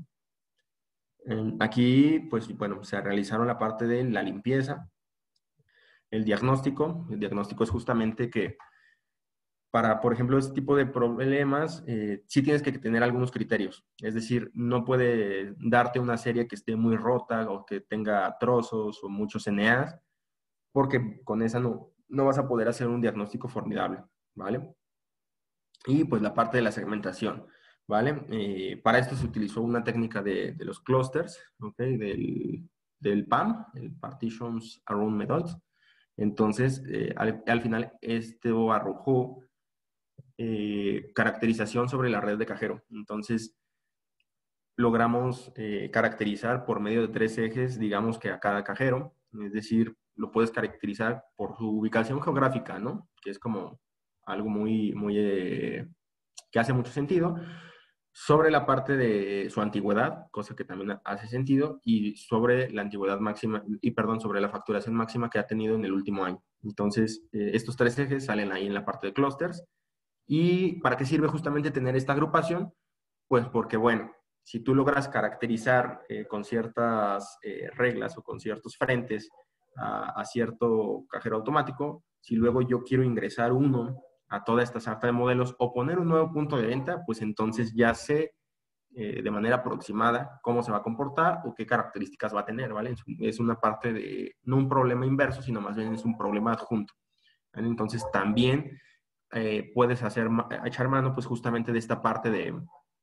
Aquí, pues, bueno, se realizaron la parte de la limpieza, el diagnóstico. El diagnóstico es justamente que para, por ejemplo, este tipo de problemas, eh, sí tienes que tener algunos criterios. Es decir, no puede darte una serie que esté muy rota o que tenga trozos o muchos N As, porque con esa no, no vas a poder hacer un diagnóstico formidable, ¿vale? Y pues la parte de la segmentación, ¿vale? Eh, para esto se utilizó una técnica de, de los clusters, ¿ok? Del, del P A M, el Partitions Around Methods. Entonces, eh, al, al final, esto arrojó eh, caracterización sobre la red de cajero. Entonces, logramos eh, caracterizar por medio de tres ejes, digamos que a cada cajero, es decir, lo puedes caracterizar por su ubicación geográfica, ¿no? Que es como algo muy, muy, eh, que hace mucho sentido, sobre la parte de su antigüedad, cosa que también hace sentido, y sobre la antigüedad máxima, y perdón, sobre la facturación máxima que ha tenido en el último año. Entonces, eh, estos tres ejes salen ahí en la parte de clusters. ¿Y para qué sirve justamente tener esta agrupación? Pues porque, bueno, si tú logras caracterizar eh, con ciertas eh, reglas o con ciertos frentes a, a cierto cajero automático, si luego yo quiero ingresar uno a toda esta sarta de modelos o poner un nuevo punto de venta, pues entonces ya sé eh, de manera aproximada cómo se va a comportar o qué características va a tener, ¿vale? Es una parte de, no un problema inverso, sino más bien es un problema adjunto, ¿vale? Entonces también eh, puedes hacer, echar mano pues justamente de esta parte de,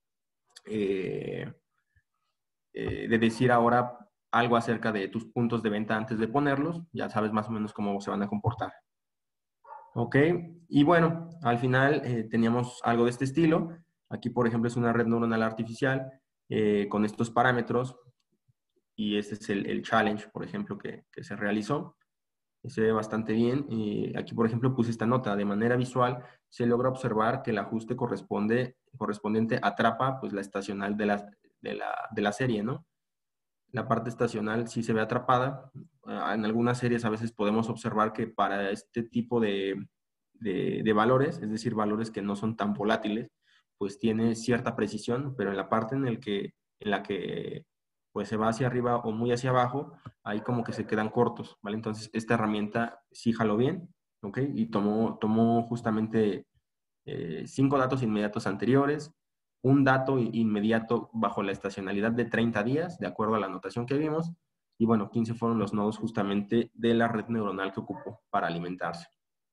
eh, eh, de decir ahora algo acerca de tus puntos de venta antes de ponerlos, ya sabes más o menos cómo se van a comportar. Ok, y bueno, al final eh, teníamos algo de este estilo. Aquí, por ejemplo, es una red neuronal artificial eh, con estos parámetros y este es el, el challenge, por ejemplo, que, que se realizó. Se ve bastante bien. Y aquí, por ejemplo, puse esta nota. De manera visual, se logra observar que el ajuste corresponde, correspondiente atrapa pues, la estacional de la, de, la, de la serie, ¿no? La parte estacional sí se ve atrapada. En algunas series a veces podemos observar que para este tipo de, de, de valores, es decir, valores que no son tan volátiles, pues tiene cierta precisión, pero en la parte en, el que, en la que pues se va hacia arriba o muy hacia abajo, ahí como que se quedan cortos, ¿vale? Entonces, esta herramienta sí jaló bien, ¿ok? Y tomó, tomó justamente eh, cinco datos inmediatos anteriores, un dato inmediato bajo la estacionalidad de treinta días, de acuerdo a la anotación que vimos, y bueno, quince fueron los nodos justamente de la red neuronal que ocupó para alimentarse.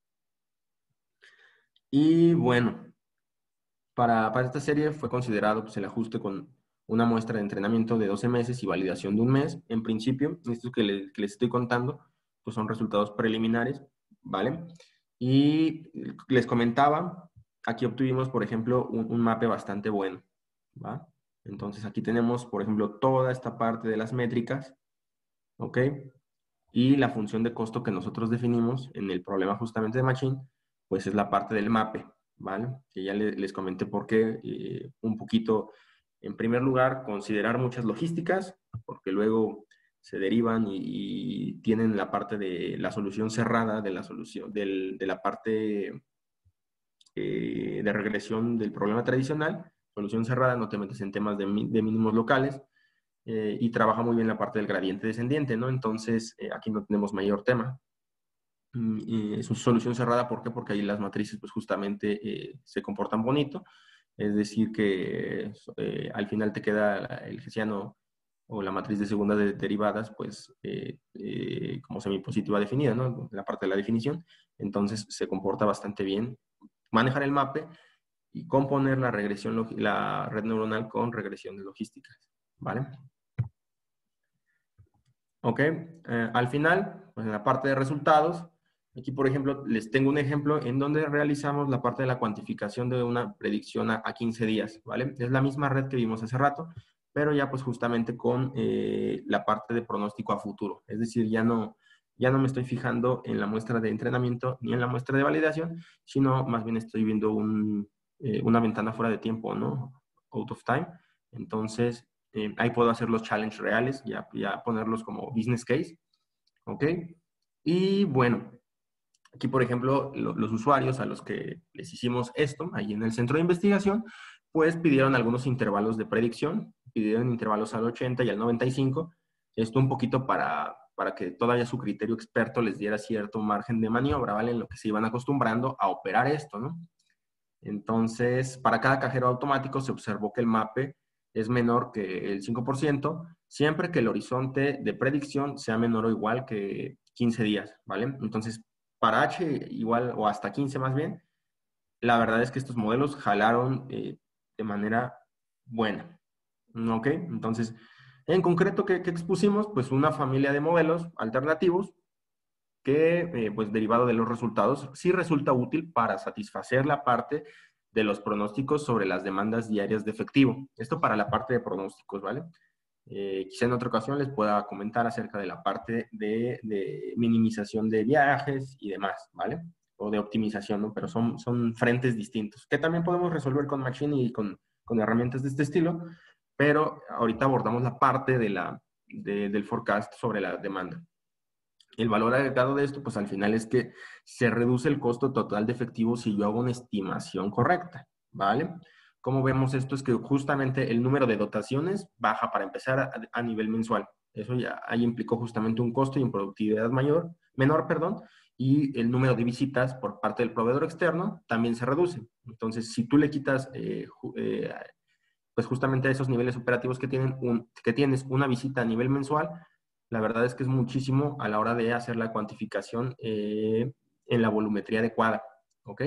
Y bueno, para, para esta serie fue considerado pues, el ajuste con una muestra de entrenamiento de doce meses y validación de un mes. En principio, estos que, le, que les estoy contando, pues son resultados preliminares, ¿vale? Y les comentaba, aquí obtuvimos, por ejemplo, un, un mape bastante bueno, ¿va? Entonces aquí tenemos, por ejemplo, toda esta parte de las métricas, ¿ok? Y la función de costo que nosotros definimos en el problema justamente de Machine, pues es la parte del mape, ¿vale? Que ya les, les comenté por qué, eh, un poquito, en primer lugar, considerar muchas logísticas, porque luego se derivan y, y tienen la parte de la solución cerrada, de la solución, del, de la parte eh, de regresión del problema tradicional. Solución cerrada, no te metes en temas de, de mínimos locales, eh, y trabaja muy bien la parte del gradiente descendiente, ¿no? Entonces, eh, aquí no tenemos mayor tema. Y es una solución cerrada, ¿por qué? Porque ahí las matrices pues justamente eh, se comportan bonito, es decir que eh, al final te queda el hessiano o la matriz de segunda de derivadas pues eh, eh, como semipositiva definida, ¿no? La parte de la definición, entonces se comporta bastante bien manejar el mape y componer la regresión, la red neuronal con regresiones logísticas, ¿vale? Ok, eh, al final, pues en la parte de resultados, aquí por ejemplo les tengo un ejemplo en donde realizamos la parte de la cuantificación de una predicción a, a quince días, ¿vale? Es la misma red que vimos hace rato, pero ya pues justamente con eh, la parte de pronóstico a futuro. Es decir, ya no, ya no me estoy fijando en la muestra de entrenamiento ni en la muestra de validación, sino más bien estoy viendo un, eh, una ventana fuera de tiempo, ¿no? Out of time. Entonces, Eh, ahí puedo hacer los challenges reales, ya, ya ponerlos como business case, ¿ok? Y bueno, aquí por ejemplo, lo, los usuarios a los que les hicimos esto, ahí en el centro de investigación, pues pidieron algunos intervalos de predicción, pidieron intervalos al ochenta y al noventa y cinco, esto un poquito para, para que todavía su criterio experto les diera cierto margen de maniobra, ¿vale? En lo que se iban acostumbrando a operar esto, ¿no? Entonces, para cada cajero automático se observó que el mape es menor que el cinco por ciento, siempre que el horizonte de predicción sea menor o igual que quince días, ¿vale? Entonces, para H igual o hasta quince más bien, la verdad es que estos modelos jalaron eh, de manera buena, ¿ok? Entonces, en concreto, ¿qué, qué expusimos? Pues una familia de modelos alternativos que, eh, pues derivado de los resultados, sí resulta útil para satisfacer la parte de los pronósticos sobre las demandas diarias de efectivo. Esto para la parte de pronósticos, ¿vale? Eh, quizá en otra ocasión les pueda comentar acerca de la parte de, de minimización de viajes y demás, ¿vale? O de optimización, ¿no? Pero son, son frentes distintos, que también podemos resolver con Machine y con, con herramientas de este estilo, pero ahorita abordamos la parte de la, de, del forecast sobre la demanda. El valor agregado de esto, pues al final es que se reduce el costo total de efectivo si yo hago una estimación correcta, ¿vale? Como vemos esto es que justamente el número de dotaciones baja para empezar a, a nivel mensual. Eso ya ahí implicó justamente un costo y en productividad mayor, menor, perdón, y el número de visitas por parte del proveedor externo también se reduce. Entonces, si tú le quitas, eh, eh, pues justamente a esos niveles operativos que, tienen un, que tienes una visita a nivel mensual, la verdad es que es muchísimo a la hora de hacer la cuantificación eh, en la volumetría adecuada, ¿ok?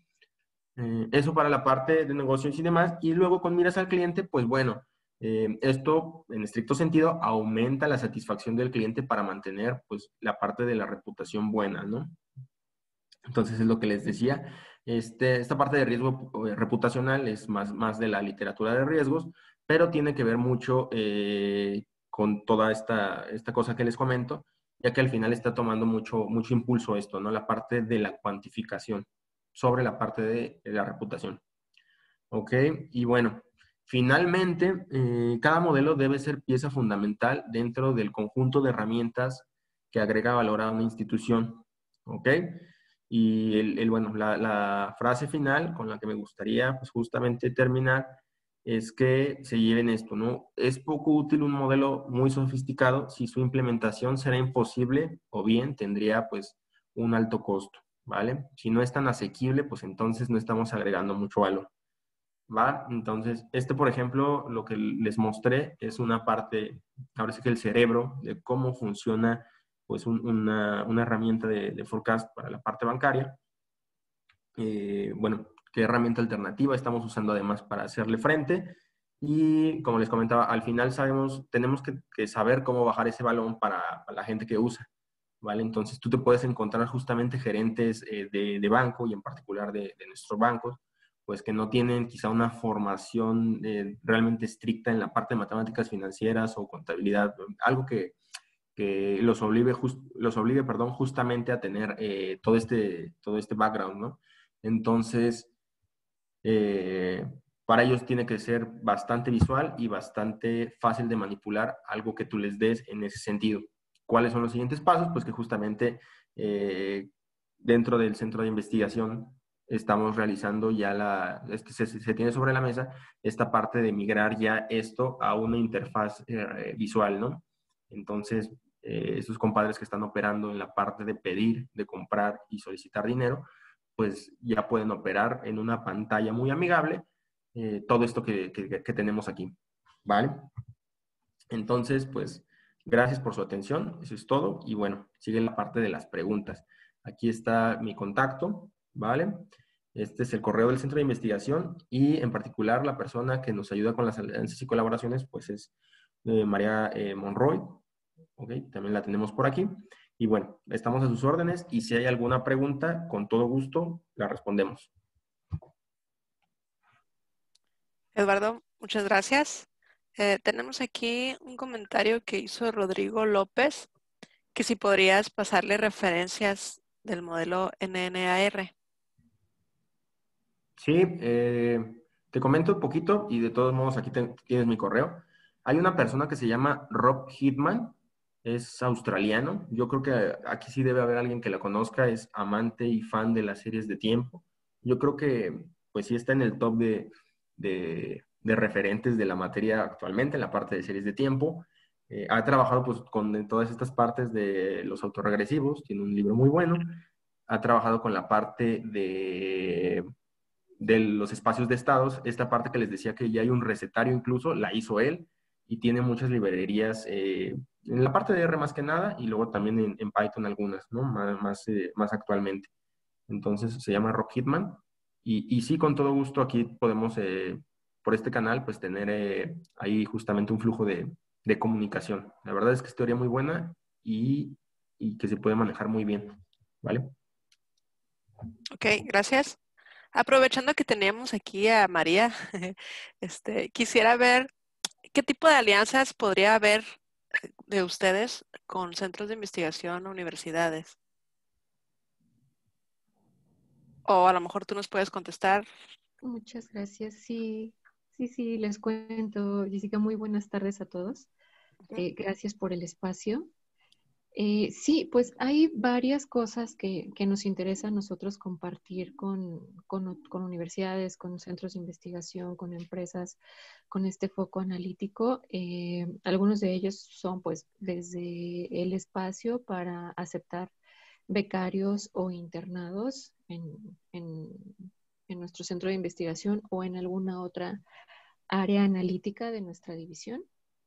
Eh, eso para la parte de negocios y demás. Y luego con miras al cliente, pues bueno, eh, esto en estricto sentido aumenta la satisfacción del cliente para mantener pues la parte de la reputación buena, ¿no? Entonces es lo que les decía. Este, esta parte de riesgo eh, reputacional es más, más de la literatura de riesgos, pero tiene que ver mucho eh, con toda esta, esta cosa que les comento, ya que al final está tomando mucho, mucho impulso esto, ¿no? La parte de la cuantificación sobre la parte de, de la reputación. ¿Ok? Y bueno, finalmente, eh, cada modelo debe ser pieza fundamental dentro del conjunto de herramientas que agrega valor a una institución. ¿Ok? Y el, el, bueno, la, la frase final con la que me gustaría pues, justamente terminar es que se lleven esto, ¿no? Es poco útil un modelo muy sofisticado si su implementación será imposible o bien tendría pues un alto costo, ¿vale? Si no es tan asequible, pues entonces no estamos agregando mucho valor, ¿va? Entonces, este, por ejemplo, lo que les mostré es una parte, ahora sí que el cerebro, de cómo funciona pues un, una, una, herramienta de, de forecast para la parte bancaria. Eh, bueno, qué herramienta alternativa estamos usando además para hacerle frente. Y como les comentaba, al final sabemos, tenemos que, que saber cómo bajar ese balón para, para la gente que usa, ¿vale? Entonces tú te puedes encontrar justamente gerentes eh, de, de banco y en particular de, de nuestros bancos, pues que no tienen quizá una formación eh, realmente estricta en la parte de matemáticas financieras o contabilidad, algo que, que los obligue, just, los obligue perdón, justamente a tener eh, todo, este, todo este background, ¿no? Entonces, eh, para ellos tiene que ser bastante visual y bastante fácil de manipular algo que tú les des en ese sentido. ¿Cuáles son los siguientes pasos? Pues que justamente eh, dentro del centro de investigación estamos realizando ya la, este, se, se tiene sobre la mesa esta parte de migrar ya esto a una interfaz eh, visual, ¿no? Entonces, eh, esos compadres que están operando en la parte de pedir, de comprar y solicitar dinero, pues ya pueden operar en una pantalla muy amigable eh, todo esto que, que, que tenemos aquí, ¿vale? Entonces, pues, gracias por su atención, eso es todo, y bueno, sigue la parte de las preguntas. Aquí está mi contacto, ¿vale? Este es el correo del Centro de Investigación y en particular la persona que nos ayuda con las alianzas y colaboraciones, pues es eh, María eh, Monroy, ¿ok? También la tenemos por aquí. Y bueno, estamos a sus órdenes y si hay alguna pregunta, con todo gusto la respondemos. Eduardo, muchas gracias. Eh, tenemos aquí un comentario que hizo Rodrigo López, que si podrías pasarle referencias del modelo N N A R. Sí, eh, te comento un poquito y de todos modos aquí te, tienes mi correo. Hay una persona que se llama Rob Hitman, es australiano. Yo creo que aquí sí debe haber alguien que la conozca, es amante y fan de las series de tiempo. Yo creo que pues sí está en el top de, de, de referentes de la materia actualmente en la parte de series de tiempo. Eh, ha trabajado pues con todas estas partes de los autorregresivos, tiene un libro muy bueno. Ha trabajado con la parte de de los espacios de estados, esta parte que les decía que ya hay un recetario incluso, la hizo él y tiene muchas librerías eh, en la parte de R más que nada y luego también en, en Python algunas, ¿no? Más, más, eh, más actualmente. Entonces se llama Rock Hitman y, y sí, con todo gusto aquí podemos, eh, por este canal, pues tener eh, ahí justamente un flujo de, de comunicación. La verdad es que es teoría muy buena y, y que se puede manejar muy bien, ¿vale? Ok, gracias. Aprovechando que teníamos aquí a María, este, quisiera ver qué tipo de alianzas podría haber de ustedes con centros de investigación o universidades. O a lo mejor tú nos puedes contestar. Muchas gracias. Sí, sí, sí, les cuento, Jessica, muy buenas tardes a todos. Eh, gracias por el espacio. Eh, sí, pues hay varias cosas que, que nos interesa a nosotros compartir con, con, con universidades, con centros de investigación, con empresas, con este foco analítico. Eh, algunos de ellos son pues desde el espacio para aceptar becarios o internados en, en, en nuestro centro de investigación o en alguna otra área analítica de nuestra división.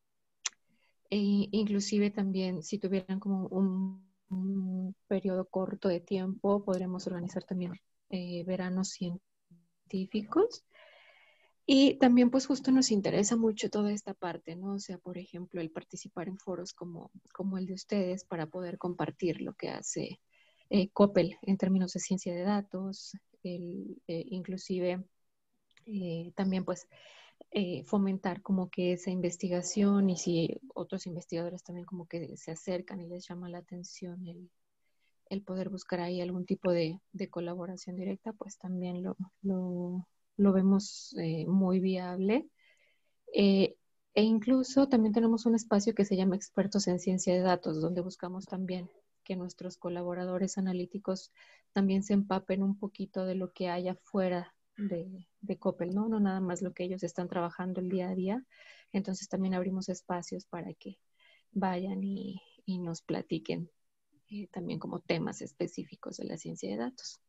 E inclusive también si tuvieran como un, un periodo corto de tiempo, podremos organizar también eh, veranos científicos. Y también pues justo nos interesa mucho toda esta parte, ¿no? O sea, por ejemplo, el participar en foros como, como el de ustedes para poder compartir lo que hace eh, COPEL en términos de ciencia de datos, el, eh, inclusive eh, también pues eh, fomentar como que esa investigación y si otros investigadores también como que se acercan y les llama la atención el, el poder buscar ahí algún tipo de, de colaboración directa, pues también lo, lo, lo vemos eh, muy viable. Eh, e incluso también tenemos un espacio que se llama Expertos en Ciencia de Datos, donde buscamos también que nuestros colaboradores analíticos también se empapen un poquito de lo que hay afuera de, de COPEL, ¿no? No nada más lo que ellos están trabajando el día a día. Entonces también abrimos espacios para que vayan y, y nos platiquen eh, también como temas específicos de la ciencia de datos.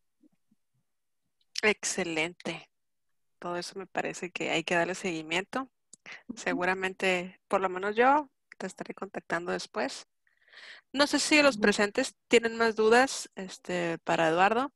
Excelente. Todo eso me parece que hay que darle seguimiento. Seguramente, por lo menos yo, te estaré contactando después. No sé si los presentes tienen más dudas este, para Eduardo.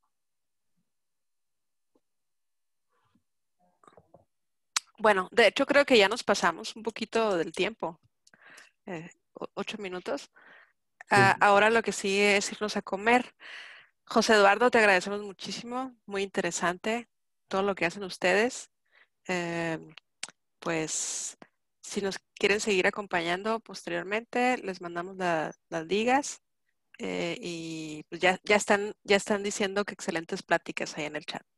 Bueno, de hecho creo que ya nos pasamos un poquito del tiempo, eh, ocho minutos. Ah, Sí. ahora lo que sigue es irnos a comer. José Eduardo, te agradecemos muchísimo, muy interesante todo lo que hacen ustedes. Eh, pues si nos quieren seguir acompañando posteriormente, les mandamos la- las ligas eh, y pues ya, ya, están, ya están diciendo que excelentes pláticas ahí en el chat.